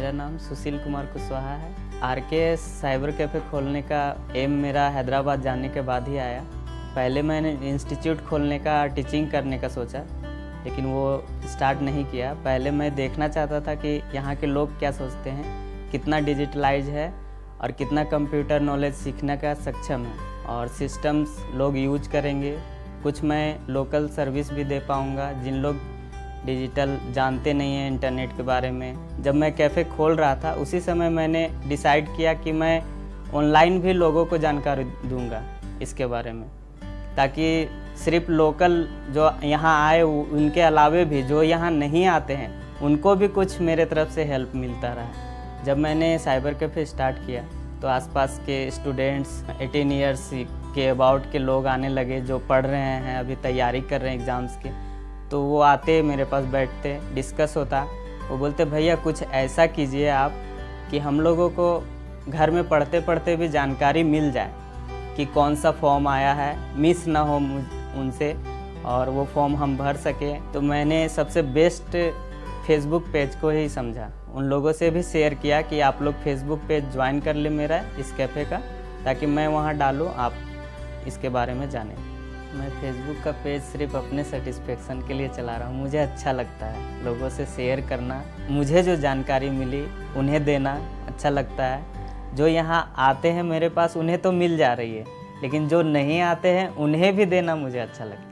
मेरा नाम सुशील कुमार कुशवाहा है। आरके साइबर कैफ़े खोलने का एम मेरा हैदराबाद जाने के बाद ही आया। पहले मैंने इंस्टीट्यूट खोलने का, टीचिंग करने का सोचा, लेकिन वो स्टार्ट नहीं किया। पहले मैं देखना चाहता था कि यहाँ के लोग क्या सोचते हैं, कितना डिजिटलाइज है और कितना कंप्यूटर नॉलेज सीखने का सक्षम है और सिस्टम्स लोग यूज करेंगे। कुछ मैं लोकल सर्विस भी दे पाऊँगा जिन लोग डिजिटल जानते नहीं हैं इंटरनेट के बारे में। जब मैं कैफ़े खोल रहा था उसी समय मैंने डिसाइड किया कि मैं ऑनलाइन भी लोगों को जानकारी दूंगा इसके बारे में, ताकि सिर्फ लोकल जो यहाँ आए उनके अलावे भी जो यहाँ नहीं आते हैं उनको भी कुछ मेरे तरफ से हेल्प मिलता रहा। जब मैंने साइबर कैफ़े स्टार्ट किया तो आसपास के स्टूडेंट्स 18 ईयर्स के अबाउट के लोग आने लगे जो पढ़ रहे हैं, अभी तैयारी कर रहे हैं एग्ज़ाम्स के। तो वो आते मेरे पास, बैठते, डिस्कस होता। वो बोलते भैया कुछ ऐसा कीजिए आप कि हम लोगों को घर में पढ़ते पढ़ते भी जानकारी मिल जाए कि कौन सा फॉर्म आया है, मिस ना हो उनसे और वो फॉर्म हम भर सकें। तो मैंने सबसे बेस्ट फेसबुक पेज को ही समझा। उन लोगों से भी शेयर किया कि आप लोग फेसबुक पेज ज्वाइन कर ले मेरा इस कैफ़े का, ताकि मैं वहाँ डालूँ, आप इसके बारे में जानें। मैं फेसबुक का पेज सिर्फ अपने सेटिस्फेक्शन के लिए चला रहा हूँ। मुझे अच्छा लगता है लोगों से शेयर करना, मुझे जो जानकारी मिली उन्हें देना अच्छा लगता है। जो यहाँ आते हैं मेरे पास उन्हें तो मिल जा रही है, लेकिन जो नहीं आते हैं उन्हें भी देना मुझे अच्छा लगता है।